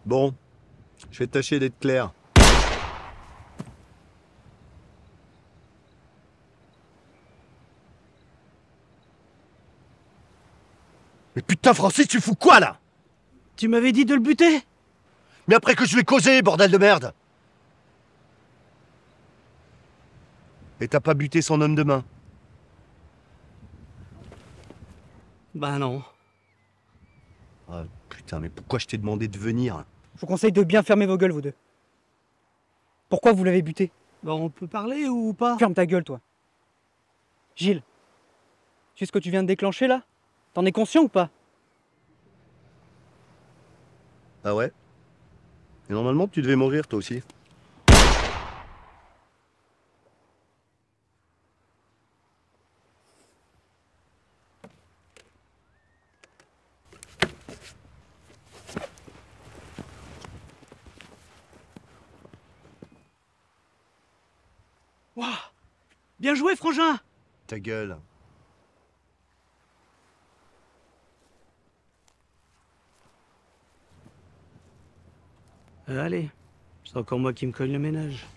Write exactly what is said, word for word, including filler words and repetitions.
Bon, je vais tâcher d'être clair. Mais putain, Francis, tu fous quoi, là? Tu m'avais dit de le buter? Mais après que je lui ai causé, bordel de merde! Et t'as pas buté son homme de main? Bah non. Ah, putain, mais pourquoi je t'ai demandé de venir? Je vous conseille de bien fermer vos gueules, vous deux. Pourquoi vous l'avez buté? Bah on peut parler ou pas? Ferme ta gueule, toi. Gilles, tu sais ce que tu viens de déclencher, là? T'en es conscient ou pas? Ah ouais? Et normalement, tu devais mourir, toi aussi. Waouh! Bien joué, Frangin! Ta gueule. Euh, allez, c'est encore moi qui me cogne le ménage.